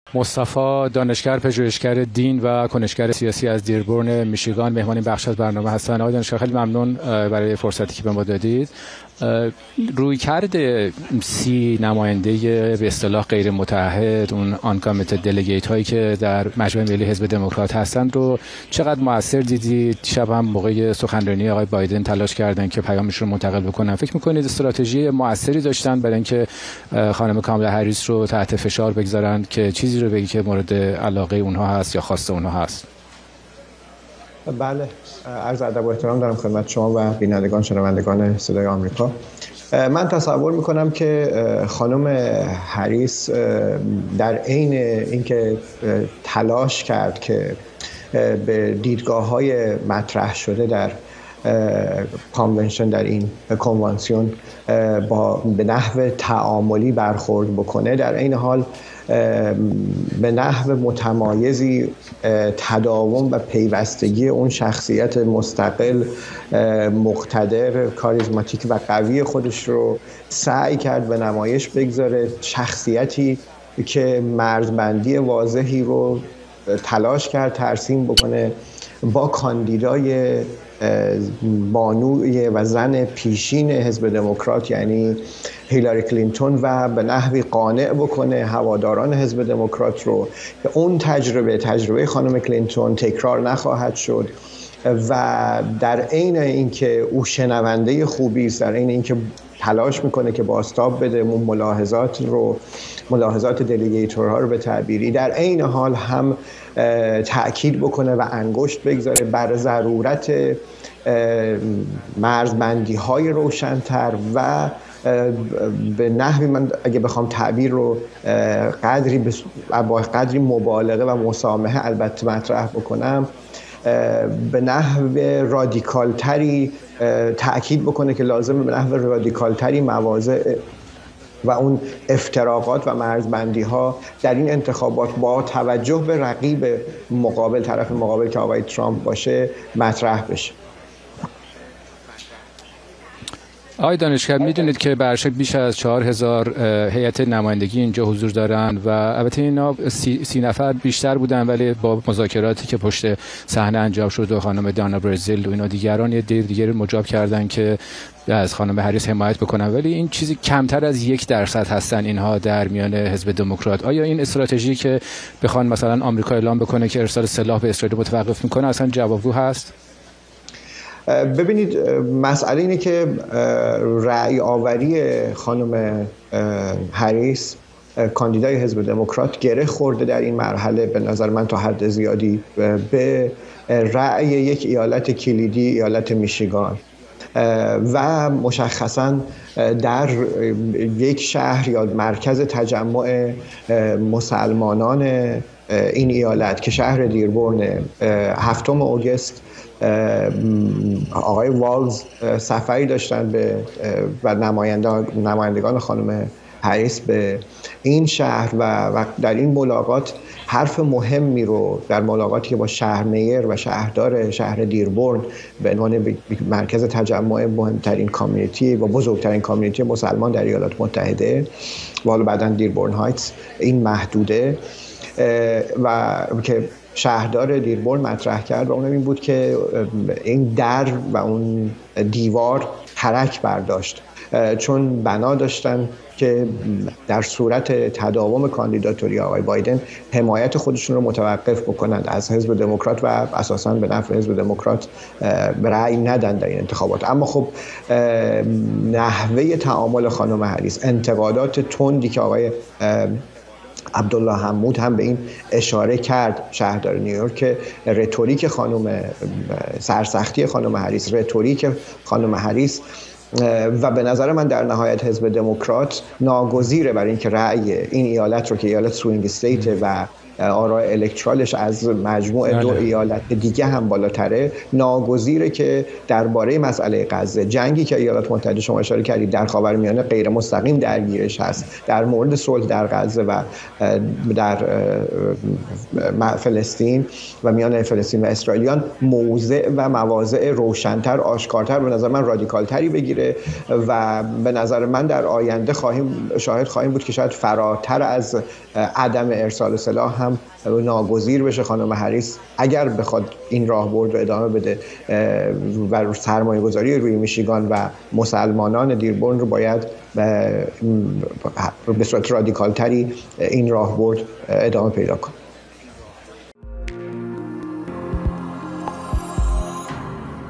مصطفی دانشگر، پژوهشگر دین و کنشگر سیاسی از دیربورن میشیگان مهمان این بخش از برنامه هستن. آقای دانشگر خیلی ممنون برای فرصتی که به ما دادید. رویکرد 30 نماینده به اصطلاح غیر متعهد، اون آن کامیتد دلیگیت هایی که در مجمع ملی حزب دموکرات هستند رو چقدر مؤثر دیدید؟ شب هم موقع سخنرانی آقای بایدن تلاش کردن که پیامشون رو منتقل بکنن. فکر می‌کنید استراتژی مؤثری داشتن برای اینکه خانم کامالا هریس رو تحت فشار بگذارن که چیزی رو بگی که مورد علاقه اونها هست یا خواست اونها هست؟ بله، عرض ادب و احترام دارم خدمت شما و بینندگان شنوندگان صدای آمریکا. من تصور میکنم که خانم هریس در عین اینکه تلاش کرد که به دیدگاه‌های مطرح شده در کانونشن، در این کنوانسیون به نحو تعاملی برخورد بکنه، در عین حال به نحو متمایزی تداوم و پیوستگی اون شخصیت مستقل، مقتدر، کاریزماتیک و قوی خودش رو سعی کرد به نمایش بگذاره. شخصیتی که مرزبندی واضحی رو تلاش کرد ترسیم بکنه با کاندیدای بانوی و زن پیشین حزب دموکرات یعنی هیلاری کلینتون و به نحوی قانع بکنه هواداران حزب دموکرات رو که اون تجربه خانم کلینتون تکرار نخواهد شد و در عین اینکه او شنونده خوبی است، در عین اینکه تلاش میکنه که بازتاب بده اون ملاحظات دلیگیتورها رو به تعبیری، در عین حال هم تأکید بکنه و انگشت بگذاره بر ضرورت مرزبندی های روشن‌تر و به نحوی، من اگه بخوام تعبیر رو با قدری مبالغه و مسامحه البته مطرح بکنم، به نحو رادیکالتری تأکید بکنه که لازمه به نحو رادیکالتری مواضع و اون افتراقات و مرزبندی ها در این انتخابات با توجه به رقیب مقابل، طرف مقابل که آقای ترامپ باشه، مطرح بشه. آقای دانشگر، میدونید که برشک بیش از 4000 هیئت نمایندگی اینجا حضور دارن و البته اینا 30 نفر بیشتر بودن، ولی با مذاکراتی که پشت صحنه انجام شد و خانم دانا برزیل و اینا دیگران یه دیگر مجاب کردن که از خانم هریس حمایت بکنن، ولی این چیزی کمتر از 1% هستن اینها در میان حزب دموکرات. آیا این استراتژی که بخوان مثلا آمریکا اعلام بکنه که ارسال سلاح به اسرائیل متوقف میکنه اصلا جوابگو هست؟ ببینید، مسئله اینه که رأی آوری خانم هریس کاندیدای حزب دموکرات گره خورده در این مرحله به نظر من تا حد زیادی به رأی یک ایالت کلیدی، ایالت میشیگان، و مشخصاً در یک شهر یا مرکز تجمع مسلمانان این ایالت که شهر دیربورن، 7 اگست آقای والز سفری داشتن و نمایندگان خانم هریس به این شهر و در این ملاقات حرف مهمی رو در ملاقاتی که با شهر میر و شهردار شهر دیربورن به عنوان مرکز تجمع مهمترین کامیونیتی و بزرگترین کامیونیتی مسلمان در ایالات متحده و حالا بعداً دیربورن هایتس این محدوده و که شهردار دیربورن مطرح کرد و اون این بود که این در و اون دیوار ترک برداشت، چون بنا داشتن که در صورت تداوم کاندیداتوری آقای بایدن حمایت خودشون رو متوقف بکنند از حزب دموکرات و اساساً به نفع حزب دموکرات رأی ندن در این انتخابات. اما خب نحوه تعامل خانم هریس، انتقادات تندی که آقای عبدالله حمود هم به این اشاره کرد، شهردار نیویورک، که رتوریک خانم، سرسختی خانم هریس، رتوریک خانم هریس و به نظر من در نهایت حزب دموکرات ناگزیره برای اینکه رأی این ایالت رو که ایالت سوینگ استیت و آرای الکترالش از مجموع 2 ایالت دیگه هم بالاتره، ناگزیره که درباره مسئله غزه، جنگی که ایالات متحده شما اشاره کردید در خاورمیانه غیر مستقیم درگیرش هست، در مورد صلح در غزه و در فلسطین و میان فلسطین و اسرائیلیان موضع و مواضع روشن‌تر، آشکارتر، به نظر من رادیکال‌تری بگیره و به نظر من در آینده شاهد خواهیم بود که شاید فراتر از عدم ارسال سلاح هم ناگزیر بشه خانم هریس اگر بخواد این راهبرد رو ادامه بده و سرمایه گذاری روی میشیگان و مسلمانان دیربورن رو باید به صورت رادیکالتری این راهبرد ادامه پیدا کنه.